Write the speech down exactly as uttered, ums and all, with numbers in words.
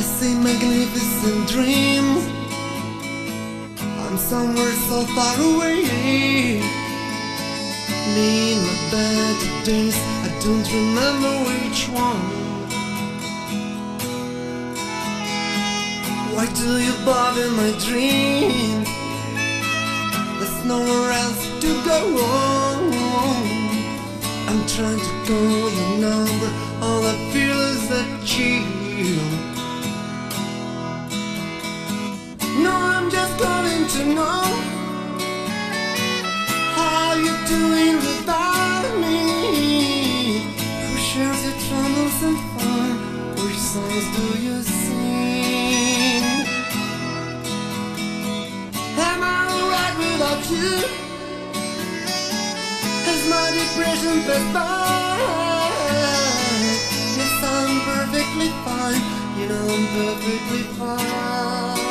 see magnificent dreams. I'm somewhere so far away. Me in my better days, I don't remember which one. Why do you bother my dreams? There's nowhere else to go on. I'm trying to call your number, all I feel is a chill. No, I'm just calling to know how you doing without me. Who shares your troubles and fun? Which songs do you sing? Am I alright without you? Has my depression passed by? Yes, I'm perfectly fine. You know I'm perfectly fine.